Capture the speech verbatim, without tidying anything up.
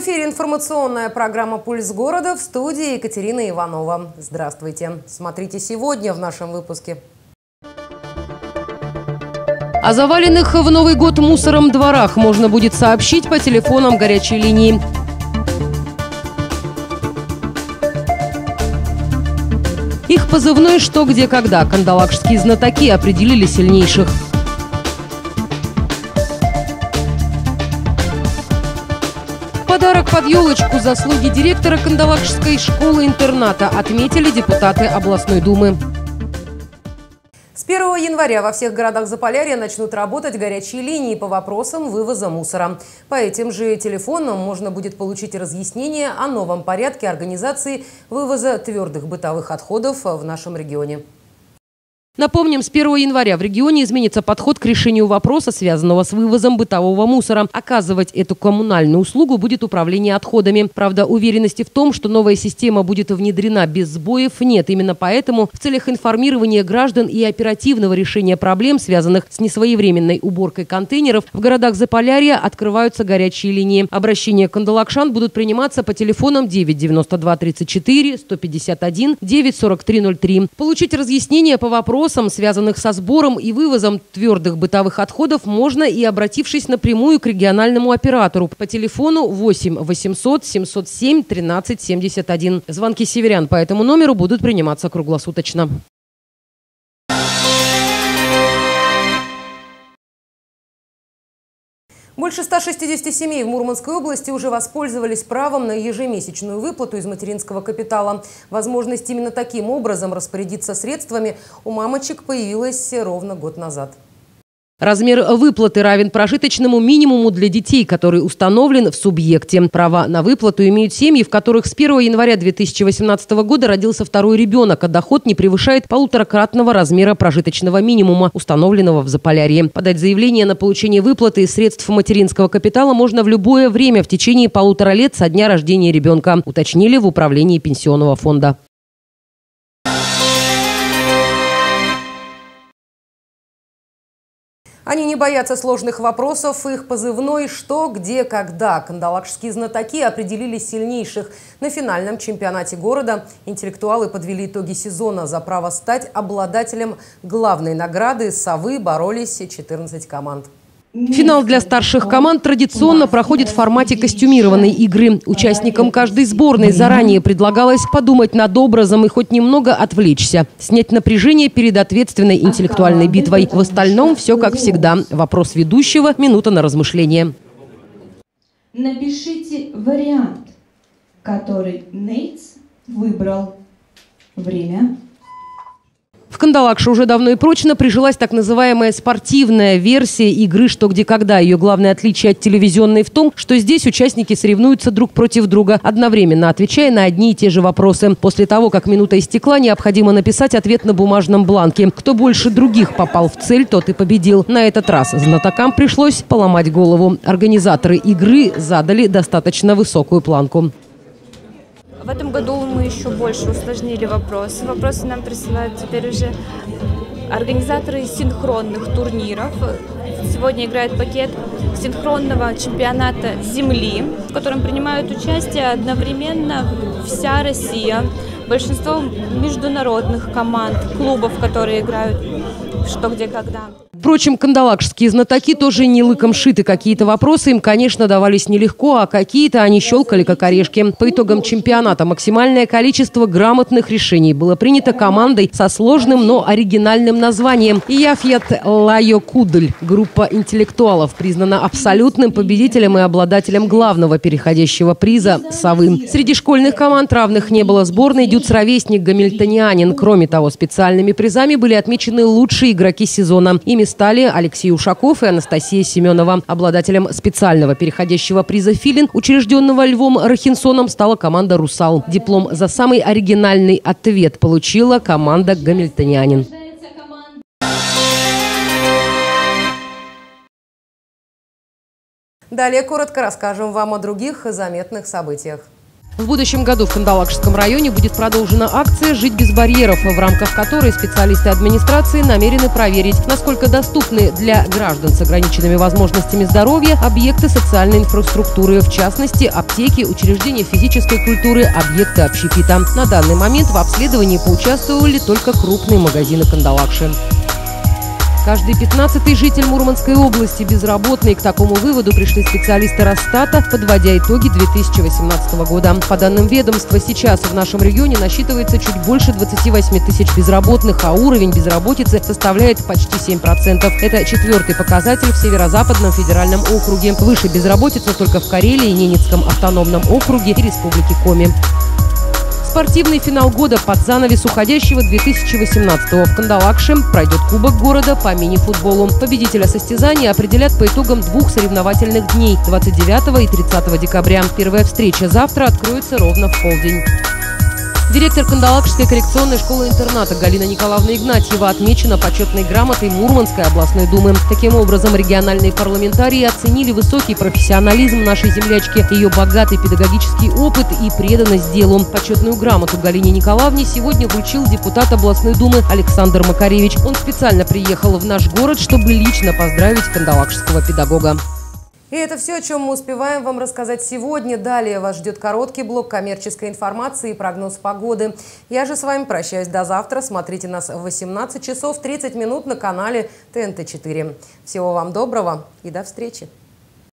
эфире информационная программа «Пульс города», в студии Екатерина Иванова. Здравствуйте. Смотрите сегодня в нашем выпуске. О заваленных в Новый год мусором дворах можно будет сообщить по телефонам горячей линии. Их позывной «Что, где, когда». Кандалакшские знатоки определили сильнейших. Подарок под елочку. Заслуги директора Кандалакшской школы-интерната отметили депутаты областной думы. С первого января во всех городах Заполярья начнут работать горячие линии по вопросам вывоза мусора. По этим же телефонам можно будет получить разъяснение о новом порядке организации вывоза твердых бытовых отходов в нашем регионе. Напомним, с первого января в регионе изменится подход к решению вопроса, связанного с вывозом бытового мусора. Оказывать эту коммунальную услугу будет управление отходами. Правда, уверенности в том, что новая система будет внедрена без сбоев, нет. Именно поэтому в целях информирования граждан и оперативного решения проблем, связанных с несвоевременной уборкой контейнеров, в городах Заполярья открываются горячие линии. Обращения кандалакшан будут приниматься по телефонам девять девяносто два тридцать четыре сто пятьдесят один девять сорок три ноль три. Получить разъяснение по вопросам, связанных со сбором и вывозом твердых бытовых отходов, можно и обратившись напрямую к региональному оператору по телефону восемь восемьсот семьсот семь тринадцать семьдесят один. Звонки северян по этому номеру будут приниматься круглосуточно. Больше ста шестидесяти семей в Мурманской области уже воспользовались правом на ежемесячную выплату из материнского капитала. Возможность именно таким образом распорядиться средствами у мамочек появилась ровно год назад. Размер выплаты равен прожиточному минимуму для детей, который установлен в субъекте. Права на выплату имеют семьи, в которых с первого января две тысячи восемнадцатого года родился второй ребенок, а доход не превышает полуторакратного размера прожиточного минимума, установленного в Заполярье. Подать заявление на получение выплаты из средств материнского капитала можно в любое время в течение полутора лет со дня рождения ребенка, уточнили в управлении пенсионного фонда. Они не боятся сложных вопросов. Их позывной «Что, где, когда». Кандалакшские знатоки определили сильнейших. На финальном чемпионате города интеллектуалы подвели итоги сезона. За право стать обладателем главной награды «Совы» боролись четырнадцать команд. Финал для старших команд традиционно проходит в формате костюмированной игры. Участникам каждой сборной заранее предлагалось подумать над образом и хоть немного отвлечься, снять напряжение перед ответственной интеллектуальной битвой. В остальном все как всегда. Вопрос ведущего – минута на размышление. Напишите вариант, который Нейтс выбрал. Время. В Кандалакше уже давно и прочно прижилась так называемая спортивная версия игры «Что, где, когда». Ее главное отличие от телевизионной в том, что здесь участники соревнуются друг против друга, одновременно отвечая на одни и те же вопросы. После того, как минута истекла, необходимо написать ответ на бумажном бланке. Кто больше других попал в цель, тот и победил. На этот раз знатокам пришлось поломать голову. Организаторы игры задали достаточно высокую планку. В этом году мы еще больше усложнили вопросы. Вопросы нам присылают теперь уже организаторы синхронных турниров. Сегодня играет пакет синхронного чемпионата Земли, в котором принимают участие одновременно вся Россия, большинство международных команд, клубов, которые играют «Что, где, когда». Впрочем, кандалакшские знатоки тоже не лыком шиты. Какие-то вопросы им, конечно, давались нелегко, а какие-то они щелкали как орешки. По итогам чемпионата максимальное количество грамотных решений было принято командой со сложным, но оригинальным названием «Яфьят Лайокудль». Группа интеллектуалов признана абсолютным победителем и обладателем главного переходящего приза «Совы». Среди школьных команд равных не было сборной «Дюц-ровесник» гамильтонианин. Кроме того, специальными призами были отмечены лучшие игроки сезона. Ими стали Алексей Ушаков и Анастасия Семенова. Обладателем специального переходящего приза «Филин», учрежденного Львом Рахинсоном, стала команда «Русал». Диплом за самый оригинальный ответ получила команда «Гамильтонианин». Далее коротко расскажем вам о других заметных событиях. В будущем году в Кандалакшском районе будет продолжена акция «Жить без барьеров», в рамках которой специалисты администрации намерены проверить, насколько доступны для граждан с ограниченными возможностями здоровья объекты социальной инфраструктуры, в частности, аптеки, учреждения физической культуры, объекты общепита. На данный момент в обследовании поучаствовали только крупные магазины Кандалакши. Каждый пятнадцатый житель Мурманской области безработный. К такому выводу пришли специалисты Росстата, подводя итоги две тысячи восемнадцатого года. По данным ведомства, сейчас в нашем регионе насчитывается чуть больше двадцати восьми тысяч безработных, а уровень безработицы составляет почти семь процентов. Это четвертый показатель в Северо-Западном федеральном округе. Выше безработица только в Карелии, Ненецком автономном округе и Республике Коми. Спортивный финал года под занавес уходящего две тысячи восемнадцатого. В Кандалакше пройдет Кубок города по мини-футболу. Победителя состязания определят по итогам двух соревновательных дней – двадцать девятого и тридцатого декабря. Первая встреча завтра откроется ровно в полдень. Директор Кандалакшской коррекционной школы-интерната Галина Николаевна Игнатьева отмечена почетной грамотой Мурманской областной думы. Таким образом, региональные парламентарии оценили высокий профессионализм нашей землячки, ее богатый педагогический опыт и преданность делу. Почетную грамоту Галине Николаевне сегодня вручил депутат областной думы Александр Макаревич. Он специально приехал в наш город, чтобы лично поздравить кандалакшского педагога. И это все, о чем мы успеваем вам рассказать сегодня. Далее вас ждет короткий блок коммерческой информации и прогноз погоды. Я же с вами прощаюсь до завтра. Смотрите нас в восемнадцать часов тридцать минут на канале Т Н Т четыре. Всего вам доброго и до встречи.